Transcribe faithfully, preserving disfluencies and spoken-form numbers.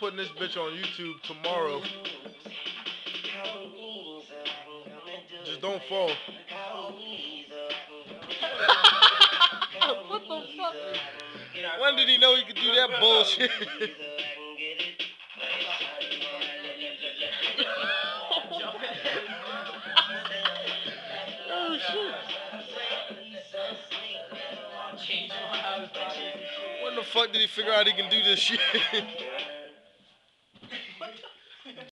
putting this bitch on YouTube tomorrow. Just don't fall. What the fuck? When did he know he could do that bullshit? Oh shit. When the fuck did he figure out he can do this shit?